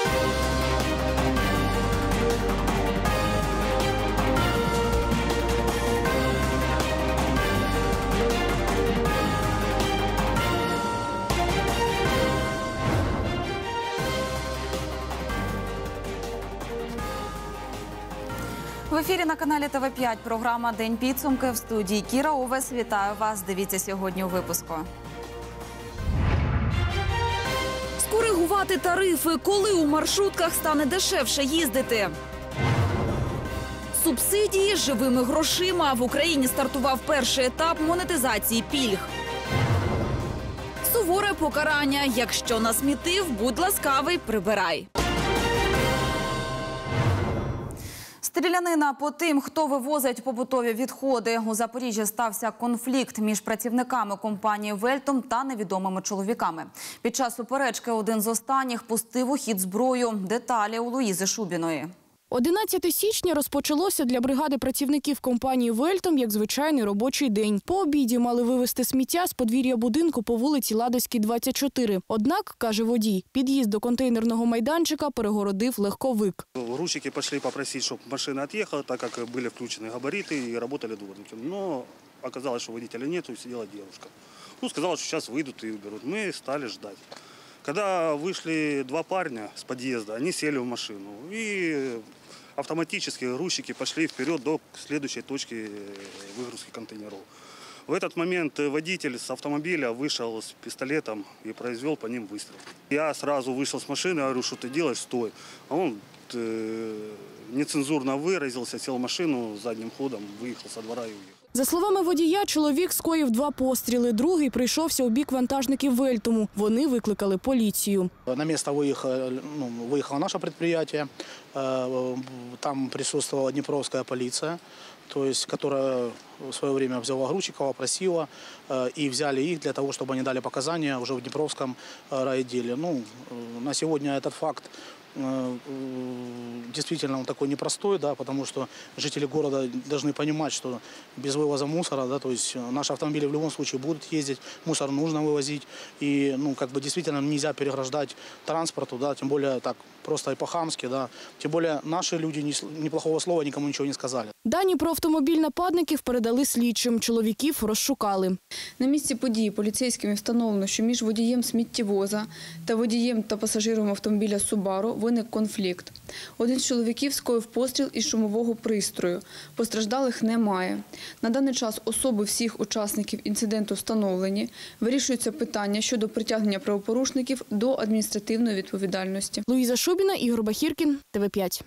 В ефірі на каналі ТВ5 програма «День підсумки». В студії Кіра Овес. Вітаю вас. Дивіться сьогодні у випуску. Скоригувати тарифи. Коли у маршрутках стане дешевше їздити? Субсидії живими грошима. В Україні стартував перший етап монетизації пільг. Суворе покарання. Якщо насмітив, будь ласкавий, прибирай. Стрілянина по тим, хто вивозить побутові відходи. У Запоріжжі стався конфлікт між працівниками компанії «Вельтом» та невідомими чоловіками. Під час суперечки один з останніх пустив у хід зброю. Деталі у Луїзи Шубіної. 11 січня розпочалося для бригади працівників компанії «Вельтом» як звичайний робочий день. По обіді мали вивезти сміття з подвір'я будинку по вулиці Ладозькій, 24. Однак, каже водій, під'їзд до контейнерного майданчика перегородив легковик. Грузчики пішли попросити, щоб машина від'їхала, так як були включені габарити і працювали дворники. Но оказалось, що водителя немає, сиділа дівчинка. Сказала, що зараз вийдуть і виберуть. Ми стали чекати. Когда вышли два парня с подъезда, они сели в машину. И автоматически грузчики пошли вперед до следующей точки выгрузки контейнеров. В этот момент водитель с автомобиля вышел с пистолетом и произвел по ним выстрел. Я сразу вышел с машины, говорю, что ты делаешь, стой. А он нецензурно выразился, сел в машину задним ходом, выехал со двора и уехал. За словами водія, чоловік скоїв 2 постріли, другий прийшовся у бік вантажників «Вельтому». Вони викликали поліцію. На місце виїхало наше підприємство, там присутствовала Дніпровська поліція, которая в свое время взяла грузчиков, опросила и взяли их для того, чтобы они дали показания уже в Днепровском райотделе. На сегодня этот факт действительно он такой непростой, да, потому что жители города должны понимать, что без вывоза мусора, да, то есть наши автомобили в любом случае будут ездить, мусор нужно вывозить, и действительно нельзя переграждать транспорту, да, тем более так просто и по-хамски, да, тем более наши люди неплохого слова никому ничего не сказали. Дані про автомобіль нападників передали слідчим, чоловіків розшукали. На місці події поліцейськими встановлено, що між водієм сміттєвоза та водієм та пасажиром автомобіля «Субару» виник конфлікт. Один з чоловіків скоїв постріл із шумового пристрою. Постраждалих немає. На даний час особи всіх учасників інциденту встановлені. Вирішується питання щодо притягнення правопорушників до адміністративної відповідальності. Луїза Шубіна, Ігор Бахіркін, ТВ5.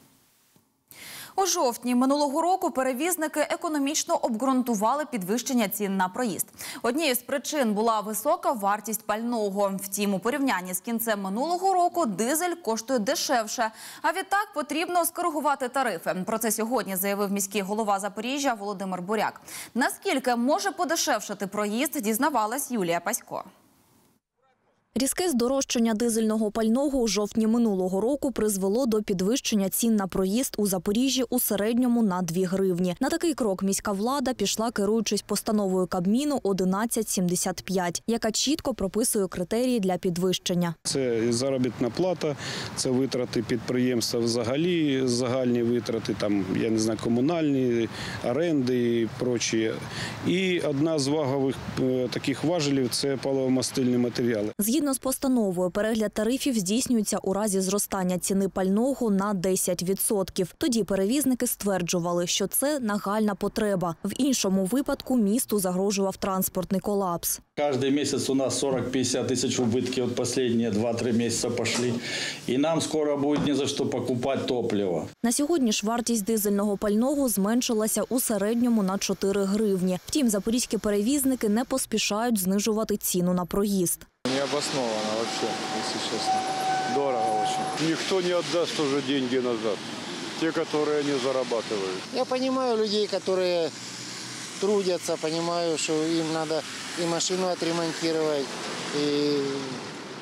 У жовтні минулого року перевізники економічно обґрунтували підвищення цін на проїзд. Однією з причин була висока вартість пального. Втім, у порівнянні з кінцем минулого року дизель коштує дешевше. А відтак потрібно скоригувати тарифи. Про це сьогодні заявив міський голова Запоріжжя Володимир Буряк. Наскільки може подешевшати проїзд, дізнавалась Юлія Пасько. Різке здорожчання дизельного пального у жовтні минулого року призвело до підвищення цін на проїзд у Запоріжжі у середньому на 2 гривні. На такий крок міська влада пішла, керуючись постановою Кабміну 1175, яка чітко прописує критерії для підвищення. Це і заробітна плата, це витрати підприємства взагалі, загальні витрати, комунальні, оренди і прочі. І одна з вагових таких важелів – це паливомастильні матеріали. Згідно з постановою, перегляд тарифів здійснюється у разі зростання ціни пального на 10%. Тоді перевізники стверджували, що це нагальна потреба. В іншому випадку місту загрожував транспортний колапс. Каждый месяц у нас 40-50 тысяч убытки, последние 2-3 месяца пошли. И нам скоро будет не за что покупать топливо. На сьогодні ж вартість дизельного пального зменшилася у середньому на 4 гривні. Втім, запорізькі перевізники не поспішають знижувати ціну на проїзд. Необоснованно вообще, если честно. Дорого очень. Никто не отдаст уже деньги назад. Те, которые не зарабатывают. Я понимаю людей, которые трудятся, понимаю, что им надо и машину отремонтировать, и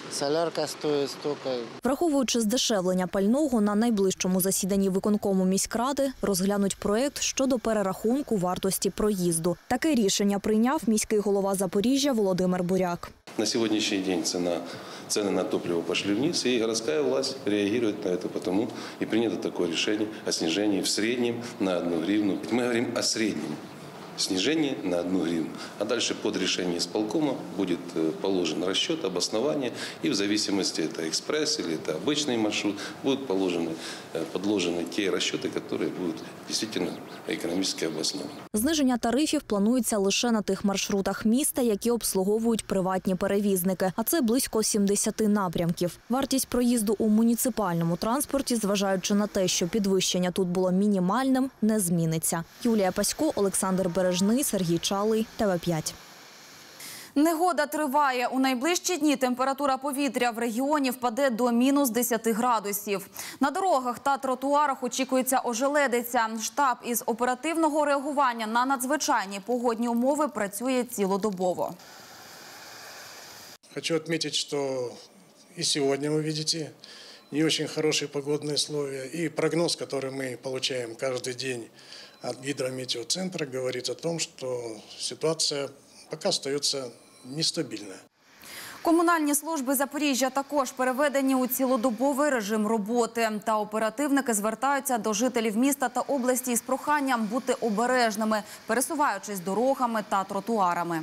солярка стоит столько. Враховуючи здешевлення пального, на найближчому засіданні виконкому міськради розглянуть проєкт щодо перерахунку вартості проїзду. Таке рішення прийняв міський голова Запоріжжя Володимир Буряк. На сегодняшний день цены на топливо пошли вниз, и городская власть реагирует на это, потому и принято такое решение о снижении в среднем на 1 гривну. Мы говорим о среднем снижении на 1 гривну. А дальше под решение исполкома будет положен расчет, обоснование, и в зависимости, это экспресс или это обычный маршрут, будут подложены те расчеты, которые будут действительно экономически обоснованы. Зниження тарифів планується лише на тих маршрутах міста, які обслуговують приватні перевізники, а це близько 70 напрямків. Вартість проїзду у муніципальному транспорті, зважаючи на те, що підвищення тут було мінімальним, не зміниться. Юлія Пасько, Олександр Бережний, Сергій Чалий, ТВ5. Негода триває. У найближчі дні температура повітря в регіоні впаде до мінус 10 градусів. На дорогах та тротуарах очікується ожеледиця. Штаб із оперативного реагування на надзвичайні погодні умови працює цілодобово. Хочу отметить, что и сегодня вы видите не очень хорошие погодные условия. И прогноз, который мы получаем каждый день от гидрометеоцентра, говорит о том, что ситуация пока остается нестабильная. Комунальні служби Запоріжжя також переведені у цілодобовий режим роботи. Та оперативники звертаються до жителів міста та області із проханням бути обережними, пересуваючись дорогами та тротуарами.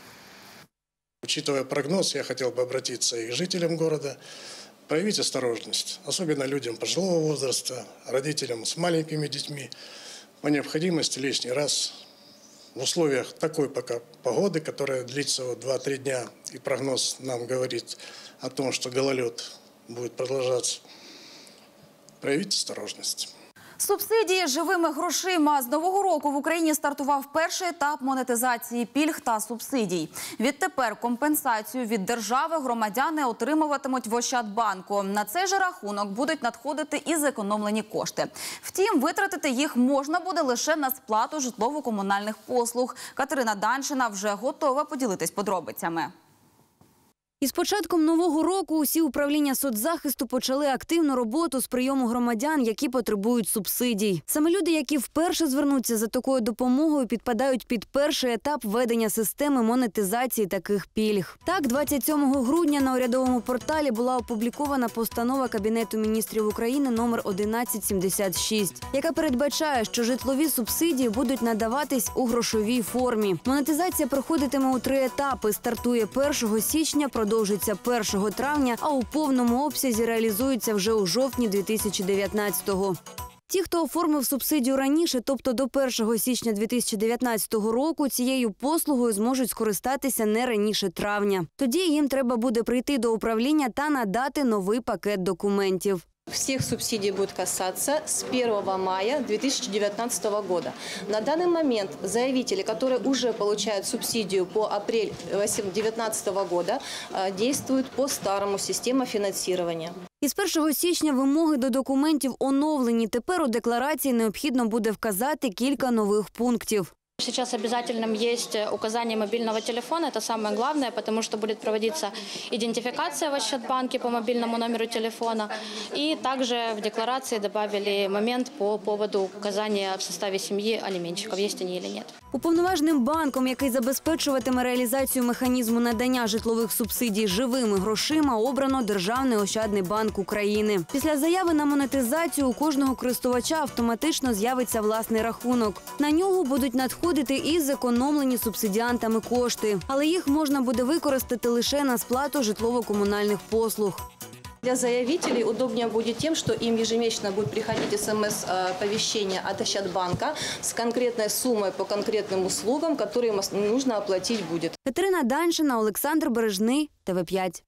Учитывая прогноз, я хотел бы обратиться и к жителям города. Проявить осторожность, особенно людям пожилого возраста, родителям с маленькими детьми. По необходимости лишний раз в условиях такой пока погоды, которая длится 2-3 дня, и прогноз нам говорит о том, что гололед будет продолжаться, проявить осторожность. Субсидії живими грошима. З нового року в Україні стартував перший етап монетизації пільг та субсидій. Відтепер компенсацію від держави громадяни отримуватимуть в Ощадбанку. На цей же рахунок будуть надходити і зекономлені кошти. Втім, витратити їх можна буде лише на сплату житлово-комунальних послуг. Катерина Даншина вже готова поділитись подробицями. Із початком нового року усі управління соцзахисту почали активну роботу з прийому громадян, які потребують субсидій. Саме люди, які вперше звернуться за такою допомогою, підпадають під перший етап введення системи монетизації таких пільг. Так, 27 грудня на урядовому порталі була опублікована постанова Кабінету міністрів України номер 1176, яка передбачає, що житлові субсидії будуть надаватись у грошовій формі. Монетизація проходитиме у 3 етапи. Стартує 1 січня, продовжиться 1 травня, а у повному обсязі реалізується вже у жовтні 2019-го. Ті, хто оформив субсидію раніше, тобто до 1 січня 2019 року, цією послугою зможуть скористатися не раніше травня. Тоді їм треба буде прийти до управління та надати новий пакет документів. Всех субсидий будет касаться с 1 мая 2019 года. На данный момент заявители, которые уже получают субсидию по апрель 2019 года, действуют по старому системе финансирования. Із 1 січня вимоги до документів оновлені. Тепер у декларації необхідно буде вказати кілька нових пунктів. Сейчас обязательным есть указание мобильного телефона. Это самое главное, потому что будет проводиться идентификация в Ощадбанке по мобильному номеру телефона. И также в декларации добавили момент по поводу указания в составе семьи алиментщиков, есть они или нет. Уповноваженим банком, який забезпечуватиме реалізацію механізму надання житлових субсидій живими грошима, обрано Державний ощадний банк України. Після заяви на монетизацію у кожного користувача автоматично з'явиться власний рахунок. На нього будуть надходити і зекономлені субсидіантами кошти. Але їх можна буде використати лише на сплату житлово-комунальних послуг. Для заявителей удобнее будет тем, что им ежемесячно будет приходить СМС-оповещение от Ощадбанка с конкретной суммой по конкретным услугам, которые им нужно оплатить будет. Катерина Даншина, Олександр Бережний, ТВ5.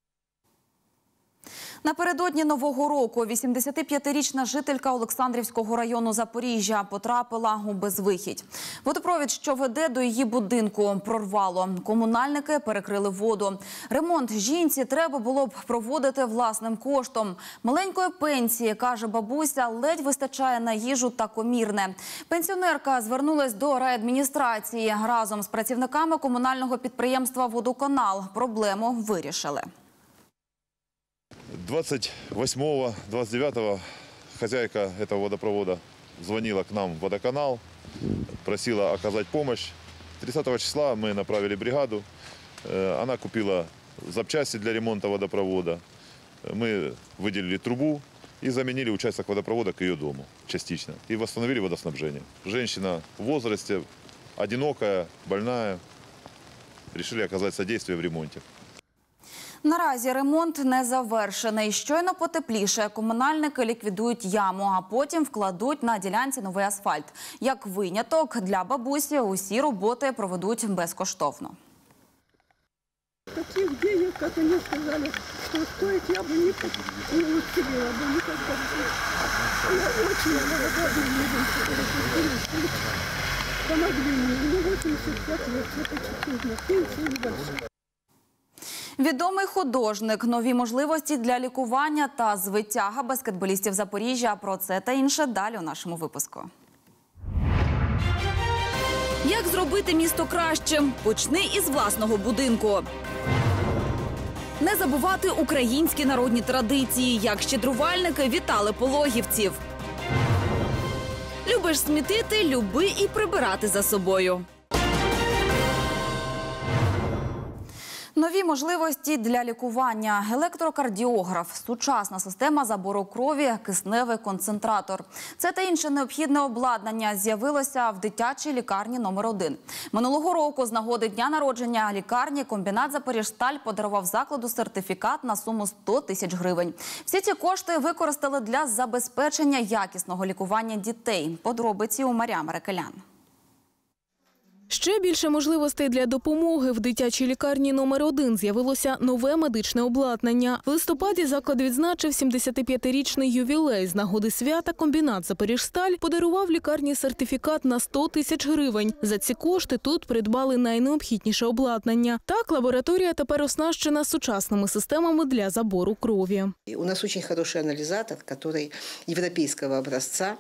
Напередодні Нового року 85-річна жителька Олександрівського району Запоріжжя потрапила у безвихідь. Водопровід, що веде до її будинку, прорвало. Комунальники перекрили воду. Ремонт жінці треба було б проводити власним коштом. Маленької пенсії, каже бабуся, ледь вистачає на їжу та комірне. Пенсіонерка звернулась до райадміністрації. Разом з працівниками комунального підприємства «Водоканал» проблему вирішили. 28-го, 29-го хозяйка этого водопровода звонила к нам в водоканал, просила оказать помощь. 30 числа мы направили бригаду. Она купила запчасти для ремонта водопровода. Мы выделили трубу и заменили участок водопровода к ее дому частично. И восстановили водоснабжение. Женщина в возрасте, одинокая, больная. Решили оказать содействие в ремонте. Наразі ремонт не завершений. Щойно потепліше, комунальники ліквідують яму, а потім вкладуть на ділянці новий асфальт. Як виняток, для бабусі усі роботи проведуть безкоштовно. Таких денег, как они сказали, что стоит, я бы не уцелела бы никогда. Я очень благодарна людям, которые помогли мне. Мне 85 лет, это чуть-чуть, пенсия небольшая. Відомий художник, нові можливості для лікування та звитяга баскетболістів Запоріжжя. Про це та інше далі у нашому випуску. Як зробити місто кращим? Почни із власного будинку. Не забувати українські народні традиції, як щедрувальники вітали пологівців. Любиш смітити – люби і прибирати за собою. Нові можливості для лікування. Електрокардіограф, сучасна система забору крові, кисневий концентратор. Це та інше необхідне обладнання з'явилося в дитячій лікарні номер 1. Минулого року з нагоди дня народження лікарні комбінат «Запоріжсталь» подарував закладу сертифікат на суму 100 тисяч гривень. Всі ці кошти використали для забезпечення якісного лікування дітей. Подробиці у Мар'ями Рекелян. Ще більше можливостей для допомоги. В дитячій лікарні номер 1 з'явилося нове медичне обладнання. В листопаді заклад відзначив 75-річний ювілей. З нагоди свята комбінат «Запоріжсталь» подарував лікарні сертифікат на 100 тисяч гривень. За ці кошти тут придбали найнеобхідніше обладнання. Так, лабораторія тепер оснащена сучасними системами для забору крові. У нас дуже хороший аналізатор, який європейського образця.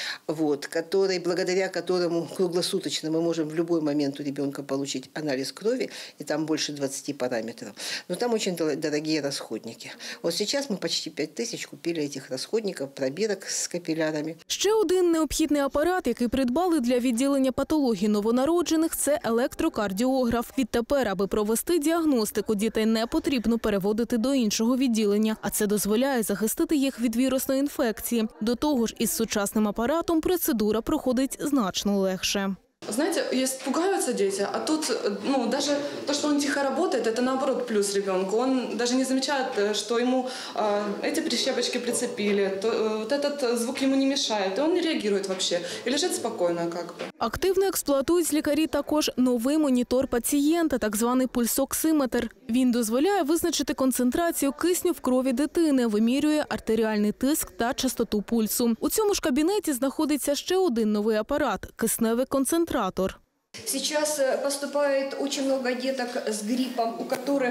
Благодаря которому круглосуточно мы можем в любой момент у ребенка получить анализ крови, и там больше 20 параметров. Но там очень дорогие расходники. Вот сейчас мы почти 5 тысяч купили этих расходников, пробирок с капиллярами. Ще один необхідний апарат, який придбали для відділення патологій новонароджених – це електрокардіограф. Відтепер, аби провести діагностику, дітей не потрібно переводити до іншого відділення, а це дозволяє захистити їх від вірусної інфекції. До того ж, із сучасним апаратом процедура проходить значно легше. Знаете, пугаются дети, а тут, даже то, что он тихо работает, это наоборот плюс ребенку. Он даже не замечает, что ему эти прищепочки прицепили, вот этот звук ему не мешает, и он не реагирует вообще, и лежит спокойно как бы. Активно експлуатують лікарі також новий монітор пацієнта, так званий пульсоксиметр. Він дозволяє визначити концентрацію кисню в крові дитини, вимірює артеріальний тиск та частоту пульсу. У цьому ж кабінеті знаходиться ще один новий апарат – кисневий концентратор. Сейчас поступает очень много деток с гриппом, у которых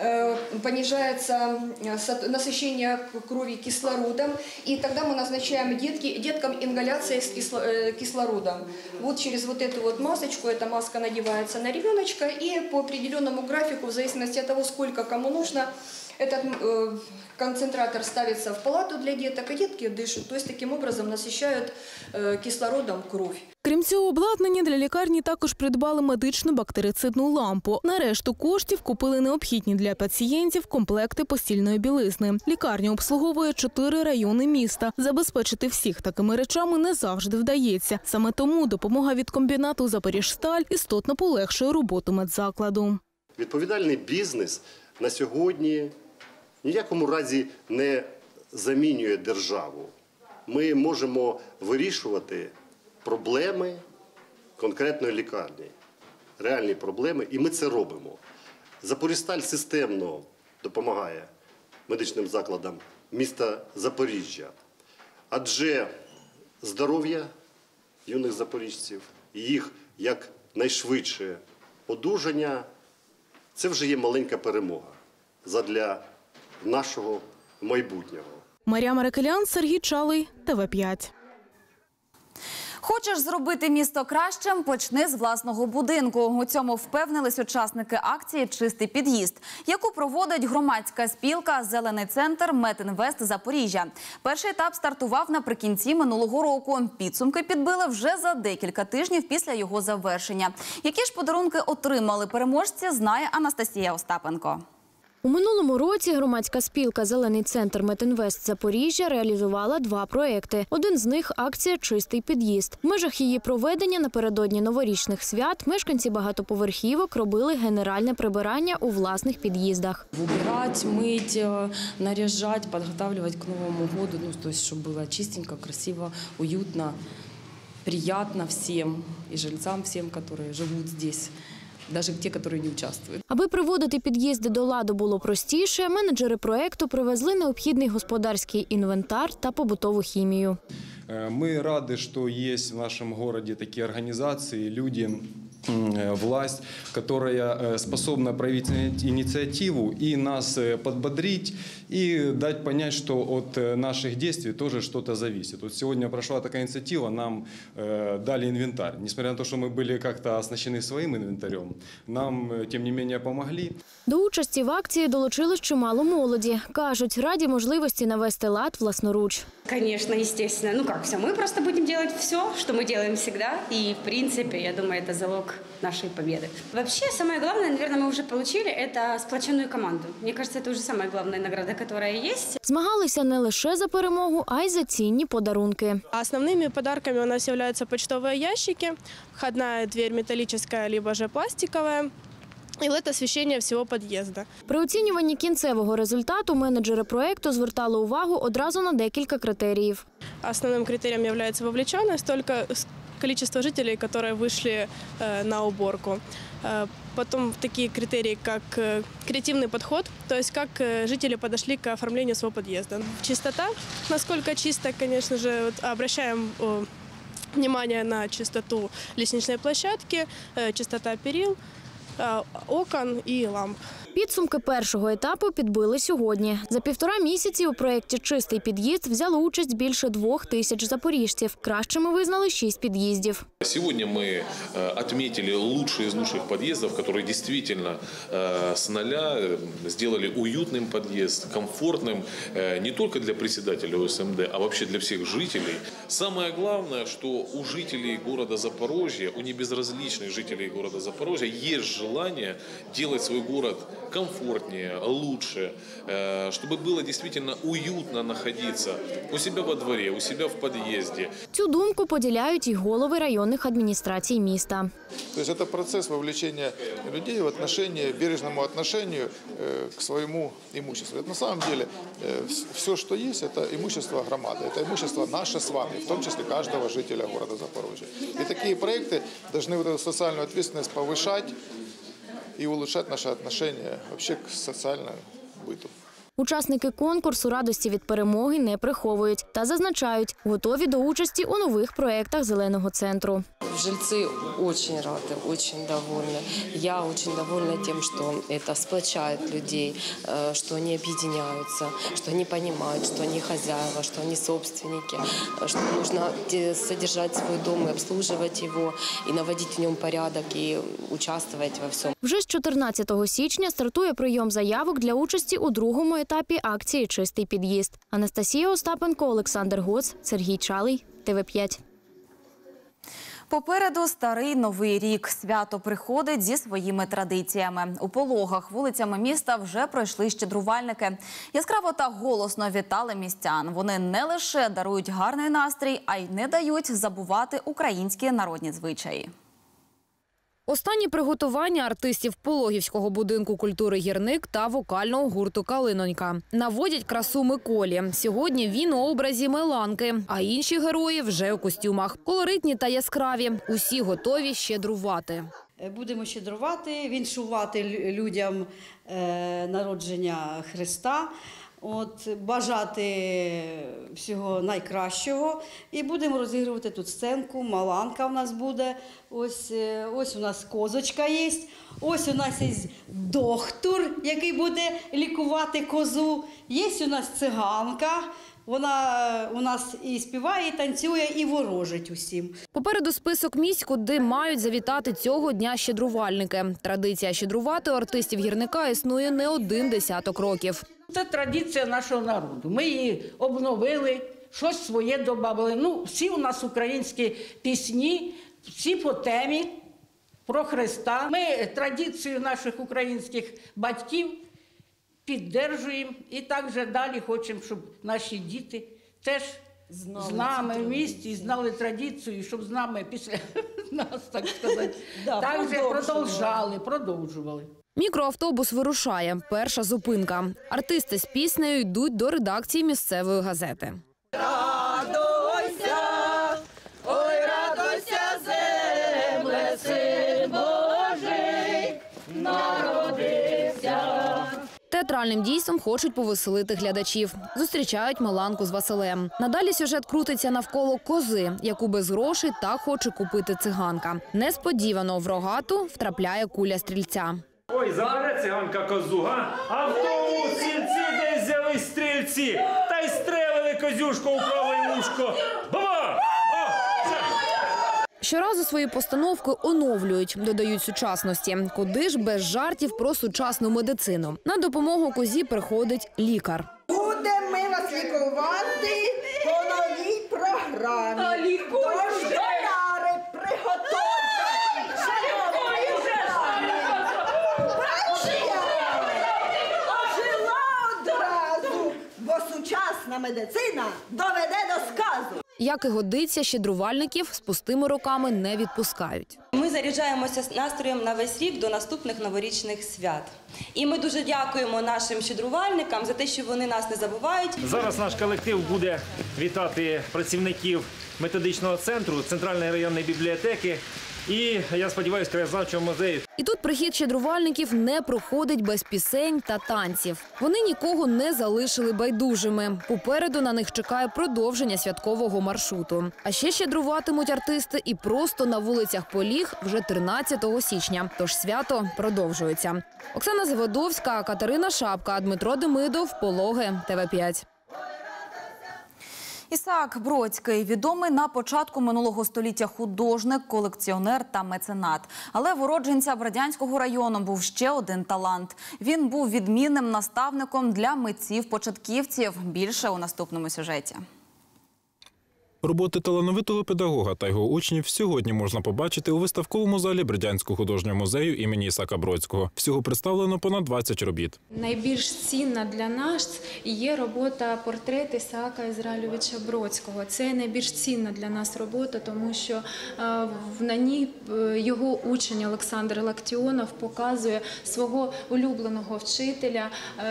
понижается насыщение крови кислородом, и тогда мы назначаем деткам ингаляция с кислородом. Вот через вот эту вот масочку, эта маска надевается на ребеночка, и по определенному графику, в зависимости от того, сколько кому нужно, этот концентратор ставится в палату для деток, и детки дышат. То есть таким образом насыщают кислородом кровь. Крім цього обладнання, для лікарні також придбали медичну бактерицидну лампу. На решту коштів купили необхідні для пацієнтів комплекти постільної білизни. Лікарня обслуговує 4 райони міста. Забезпечити всіх такими речами не завжди вдається. Саме тому допомога від комбінату «Запоріжсталь» істотно полегшує роботу медзакладу. Відповідальний бізнес на сьогодні в ніякому разі не замінює державу. Ми можемо вирішувати проблеми конкретної лікарні, реальні проблеми, і ми це робимо. «Запоріжсталь» системно допомагає медичним закладам міста Запоріжжя, адже здоров'я юних запоріжців, їх якнайшвидше одужання – це вже є маленька перемога задля нашого майбутнього. Мар'яма Рекелян, Сергій Чалий, ТВ5. Хочеш зробити місто кращим – почни з власного будинку. У цьому впевнились учасники акції «Чистий під'їзд», яку проводить громадська спілка «Зелений центр Метінвест Запоріжжя». Перший етап стартував наприкінці минулого року. Підсумки підбили вже за декілька тижнів після його завершення. Які ж подарунки отримали переможці, знає Анастасія Остапенко. У минулому році громадська спілка «Зелений центр Метінвест Запоріжжя» реалізувала 2 проекти. Один з них – акція «Чистий під'їзд». В межах її проведення напередодні новорічних свят мешканці багатоповерхівок робили генеральне прибирання у власних під'їздах. Убирать, мыть, наряжать, подготавливать к Новому году, то есть, чтобы было чистенько, красиво, уютно, приятно всем, и жильцам всем, которые живут здесь. Навіть ті, які не участвують. Аби приводити під'їзди до ладу було простіше, менеджери проєкту привезли необхідний господарський інвентар та побутову хімію. Ми раді, що є в нашому місті такі організації, люди, власть, которая способна проявить инициативу и нас подбодрить и дать понять, что от наших действий тоже что-то зависит. Вот сегодня прошла такая инициатива, нам дали инвентарь. Несмотря на то, что мы были как-то оснащены своим инвентарем, нам, тем не менее, помогли. До участі в акції долучилось чимало молоді. Кажуть, раді можливості навести лад власноруч. Конечно, естественно. Ну как все, мы просто будем делать все, что мы делаем всегда. И, в принципе, я думаю, это залог нашей победы. Вообще, самое главное, наверное, мы уже получили, это сплоченную команду. Мне кажется, это уже самая главная награда, которая есть. Змагалися не лише за перемогу, а й за цінні подарунки. Основными подарками у нас являются почтовые ящики, входная дверь металлическая, либо же пластиковая. І LED-освітлення всього під'їзду. При оцінюванні кінцевого результату менеджери проєкту звертали увагу одразу на декілька критеріїв. Основним критерієм є вовлеченість, тільки кількість жителів, які вийшли на уборку. Потом такие критерии, как креативный подход, то есть как жители подошли к оформлению своего подъезда. Чистота, насколько чисто, конечно же, обращаем внимание на чистоту лестничной площадки, чистота перил, окон і ламп. Підсумки першого етапу підбили сьогодні. За 1,5 місяці у проєкті «Чистий під'їзд» взяло участь більше 2000 запоріжців. Кращими визнали 6 під'їздів. Сегодня мы отметили лучшие из лучших подъездов, которые действительно с нуля сделали уютным подъезд, комфортным не только для председателя ОСМД, а вообще для всех жителей. Самое главное, что у жителей города Запорожья, у небезразличных жителей города Запорожья есть желание делать свой город комфортнее, лучше, чтобы было действительно уютно находиться у себя во дворе, у себя в подъезде. Цю думку поділяють і голови районних адміністрацій міста. То есть это процесс вовлечения людей в отношении, бережному отношению к своему имуществу. Это на самом деле все, что есть, это имущество громады, это имущество наше с вами, в том числе каждого жителя города Запорожья. И такие проекты должны вот эту социальную ответственность повышать и улучшать наши отношения вообще к социальному быту. Учасники конкурсу радості від перемоги не приховують та зазначають, готові до участі у нових проєктах «Зеленого центру». Жильцы очень рады, очень довольны. Я очень довольна тем, что это сплочает людей, что они объединяются, что они понимают, что они хозяева, что они собственники, что нужно содержать свой дом и обслуживать его, и наводить в нем порядок, и участвовать во всем. Вже з 14 січня стартує прийом заявок для участі у другому етапі акції «Чистий під'їзд». Анастасія Остапенко, Олександр Гоц, Сергій Чалий, ТВ5. Попереду старий новий рік. Свято приходить зі своїми традиціями. У Пологах вулицями міста вже пройшли щедрувальники. Яскраво та голосно вітали містян. Вони не лише дарують гарний настрій, а й не дають забувати українські народні звичаї. Останні приготування артистів Пологівського будинку культури «Гірник» та вокального гурту «Калинонька» наводять красу Миколі. Сьогодні він у образі Меланки, а інші герої вже у костюмах. Колоритні та яскраві. Усі готові щедрувати. Будемо щедрувати, віншувати людям народження Христа. бажати всього найкращого. І будемо розігрувати тут сценку, маланка у нас буде, ось у нас козочка є, ось у нас є доктор, який буде лікувати козу, є у нас циганка. Вона у нас і співає, і танцює, і ворожить усім. Попереду список місць, куди мають завітати цього дня щедрувальники. Традиція щедрувати у артистів гірника існує не один десяток років. Це традиція нашого народу. Ми її обновили, щось своє додали. Всі у нас українські пісні, всі по темі про Христа. Ми традицію наших українських батьків підтримуємо і так же далі хочемо, щоб наші діти теж з нами в місті і знали традицію, щоб з нами після нас, так сказати, так же продовжували. Мікроавтобус вирушає. Перша зупинка. Артисти з піснею йдуть до редакції місцевої газети. Радуйся, ой, радуйся, земле, син Божий народився. Театральним дійством хочуть повеселити глядачів. Зустрічають Меланку з Василем. Надалі сюжет крутиться навколо кози, яку без грошей так хоче купити циганка. Несподівано в рогату втрапляє куля стрільця. Ой, забере циганка козу, а в тому сільці десь взяли стрільці, та й стрелили козюшку у праве вушко. Баба! Щоразу свої постановки оновлюють, додають сучасності. Куди ж без жартів про сучасну медицину? На допомогу козі приходить лікар. Будемо ми вас лікувати по новій програмі. Тож, доляри, приготуйте! Ожила одразу, бо сучасна медицина доведе до сказу. Як і годиться, щедрувальників з пустими руками не відпускають. Ми заряджаємося настроєм на весь рік до наступних новорічних свят. І ми дуже дякуємо нашим щедрувальникам за те, що вони нас не забувають. Зараз наш колектив буде вітати працівників методичного центру, Центральної районної бібліотеки і, я сподіваюся, краєзнавчого музею. І тут прихід щедрувальників не проходить без пісень та танців. Вони нікого не залишили байдужими. Попереду на них чекає продовження святкового маршруту. А ще щедруватимуть артисти і просто на вулицях Поліг вже 13 січня. Тож свято продовжується. Оксана Заводовська, Катерина Шапка, Дмитро Демидов, Пологи, ТВ5. Ісаак Бродський – відомий на початку минулого століття художник, колекціонер та меценат. Але в уродженця Бердянського району був ще один талант. Він був відмінним наставником для митців-початківців. Більше у наступному сюжеті. Роботи талановитого педагога та його учнів сьогодні можна побачити у виставковому залі Бердянського художнього музею імені Ісаака Бродського. Всього представлено понад 20 робіт. Найбільш цінна для нас є робота «Портрет Ісаака Ізраїльовича Бродського». Це найбільш цінна для нас робота, тому що на ній його учень Олександр Лактіонов показує свого улюбленого вчителя.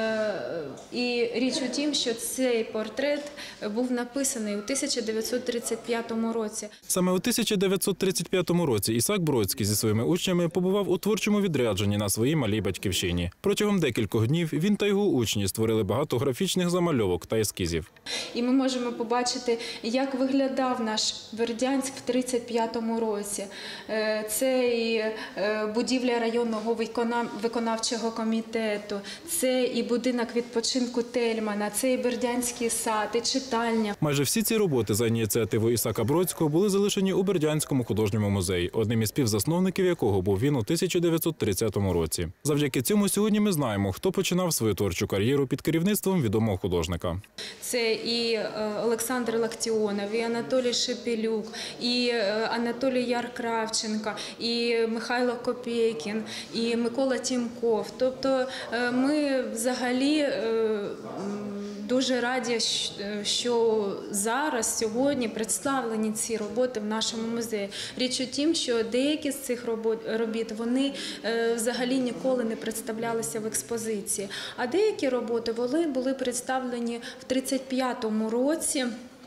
І річ у тім, що цей портрет був написаний у 1935 році. Саме у 1935 році Ісаак Бродський зі своїми учнями побував у творчому відрядженні на своїй малій батьківщині. Протягом декількох днів він та його учні створили багато графічних замальовок та ескізів. І ми можемо побачити, як виглядав наш Бердянськ в 1935 році. Це і будівля районного виконавчого комітету, це і будинок відпочинку Тельмана, це і Бердянський сад, і читальня. Майже всі ці роботи за ініціативою Ісаака Бродського були залишені у Бердянському художньому музеї, одним із співзасновників якого був він у 1930 році. Завдяки цьому сьогодні ми знаємо, хто починав свою творчу кар'єру під керівництвом відомого художника. Це і Олександр Лактіонов, і Анатолій Шепелюк, і Анатолій Яр-Кравченко, і Михайло Копейкін, і Микола Тімков. Тобто ми взагалі дуже раді, що зараз, сьогодні представлені ці роботи в нашому музеї. Річ у тім, що деякі з цих робіт, вони взагалі ніколи не представлялися в експозиції. А деякі роботи були представлені в 1935 році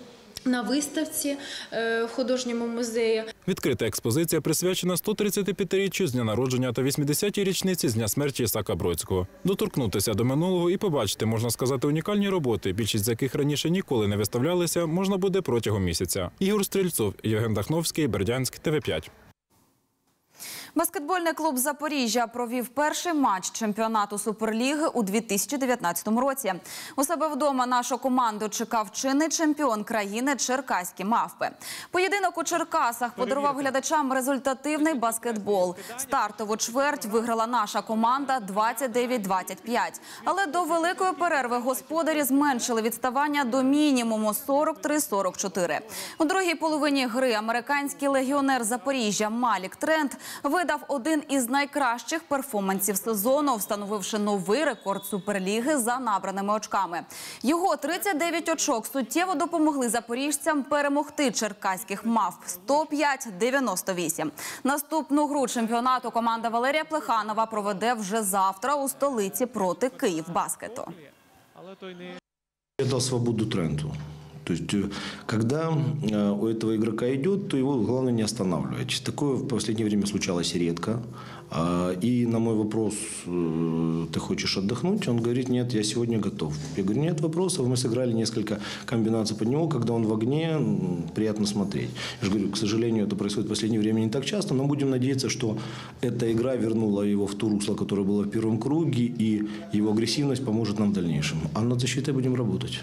на виставці в художньому музеї. Відкрита експозиція присвячена 135-річчю з дня народження та 80-й річниці з дня смерті Ісака Бродського. Доторкнутися до минулого і побачити, можна сказати, унікальні роботи, більшість з яких раніше ніколи не виставлялися, можна буде протягом місяця. Ігор Стрільцов, Євген Дахновський, Бердянськ, ТВ5. Баскетбольний клуб «Запоріжжя» провів перший матч чемпіонату Суперліги у 2019 році. У себе вдома нашу команду чекав чинний чемпіон країни Черкаські мавпи. Поєдинок у Черкасах подарував глядачам результативний баскетбол. Стартову чверть виграла наша команда 29-25. Але до великої перерви господарі зменшили відставання до мінімуму 43-44. У другій половині гри американський легіонер Запоріжжя Малік Трент видав один із найкращих перформансів сезону, встановивши новий рекорд Суперліги за набраними очками. Його 39 очок суттєво допомогли запоріжцям перемогти черкаських мавп 105-98. Наступну гру чемпіонату команда Валерія Плеханова проведе вже завтра у столиці проти Київбаскету. Я дал свободу Тренту. То есть, когда у этого игрока идет, то его главное не останавливать. Такое в последнее время случалось редко. И на мой вопрос, ты хочешь отдохнуть? Он говорит, нет, я сегодня готов. Я говорю, нет вопросов. Мы сыграли несколько комбинаций под него, когда он в огне, приятно смотреть. Я же говорю, к сожалению, это происходит в последнее время не так часто, но будем надеяться, что эта игра вернула его в ту русло, которое было в первом круге, и его агрессивность поможет нам в дальнейшем. А над защитой будем работать.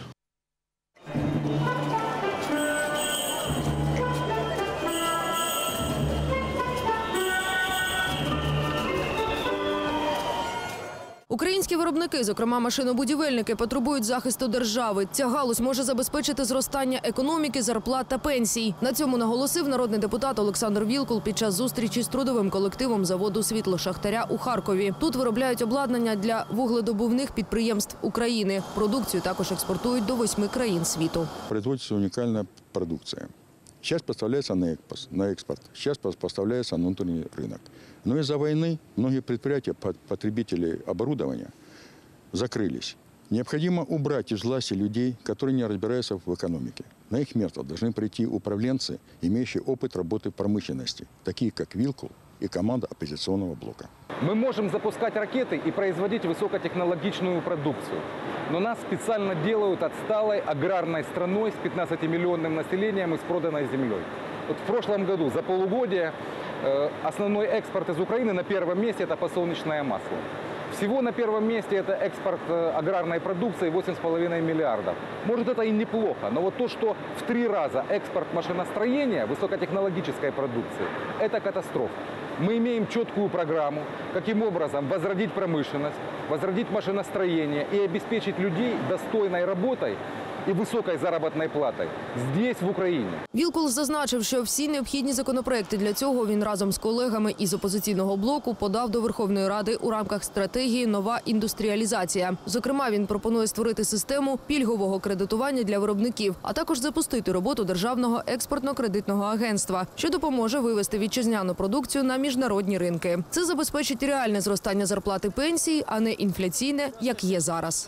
Українські виробники, зокрема машинобудівельники, потребують захисту держави. Ця галузь може забезпечити зростання економіки, зарплат та пенсій. На цьому наголосив народний депутат Олександр Вілкул під час зустрічі з трудовим колективом заводу «Світло-Шахтаря» у Харкові. Тут виробляють обладнання для вугледобувних підприємств України. Продукцію також експортують до 8 країн світу. Производится уникальная продукция. Сейчас поставляется на экспорт, сейчас поставляется на внутренний рынок. Но из-за войны многие предприятия, потребители оборудования, закрылись. Необходимо убрать из власти людей, которые не разбираются в экономике. На их место должны прийти управленцы, имеющие опыт работы в промышленности, такие как Вилкул и команда оппозиционного блока. Мы можем запускать ракеты и производить высокотехнологичную продукцию. Но нас специально делают отсталой аграрной страной с 15-миллионным населением и с проданной землей. Вот в прошлом году за полугодие основной экспорт из Украины на первом месте – это подсолнечное масло. Всего на первом месте это экспорт аграрной продукции 8,5 миллиардов. Может, это и неплохо, но вот то, что в 3 раза экспорт машиностроения, высокотехнологической продукции – это катастрофа. Мы имеем четкую программу, каким образом возродить промышленность, возродить машиностроение и обеспечить людей достойной работой і високою заробітною платою здесь, в Україні. Вілкул зазначив, що всі необхідні законопроекти для цього він разом з колегами із опозиційного блоку подав до Верховної Ради у рамках стратегії «Нова індустріалізація». Зокрема, він пропонує створити систему пільгового кредитування для виробників, а також запустити роботу Державного експортно-кредитного агентства, що допоможе вивести вітчизняну продукцію на міжнародні ринки. Це забезпечить реальне зростання зарплати пенсій, а не інфляційне, як є зараз.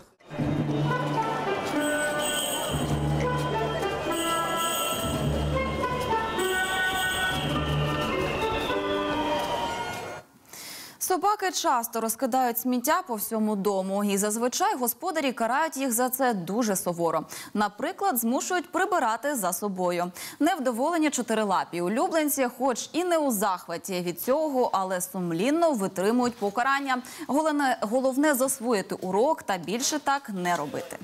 Собаки часто розкидають сміття по всьому дому. І зазвичай господарі карають їх за це дуже суворо. Наприклад, змушують прибирати за собою. Невдоволені чотирилапі улюбленці, хоч і не у захваті від цього, але сумлінно витримують покарання. Головне – засвоїти урок та більше так не робити.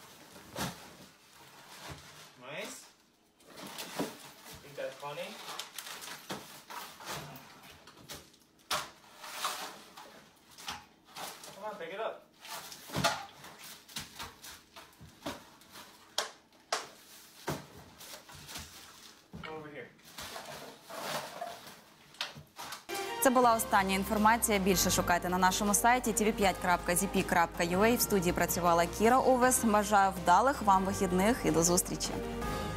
Pick it up. Over here. Це була остання інформація. Більше шукайте на нашому сайті tv5.zp.ua. В студії працювала Кіра Овес. Бажаю вдалих вам вихідних і до зустрічі.